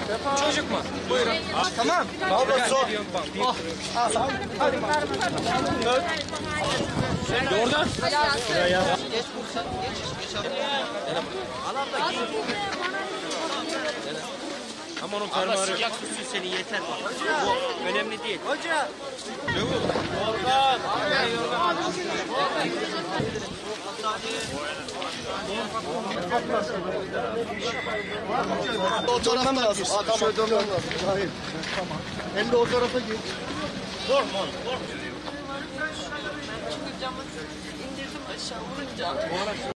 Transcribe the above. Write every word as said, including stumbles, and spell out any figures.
Çocuk mu? Buyurun. Tamam. Abla sor. Hadi. Dört. Doğrudan. Geç kursan. Geç. Geç abi. Al abla giy. Ama onun karnı ağrıyor. Sıcak tutsun seni yeter bak. Bu önemli değil. Hoca. Yorgan. O tarafa lazım. Aa, tamam. Şöyle dönmem lazım. Hayır. Tamam. Emre o tarafa git. Korkma. Korkma. Çünkü camı indirdim aşağı vurunca.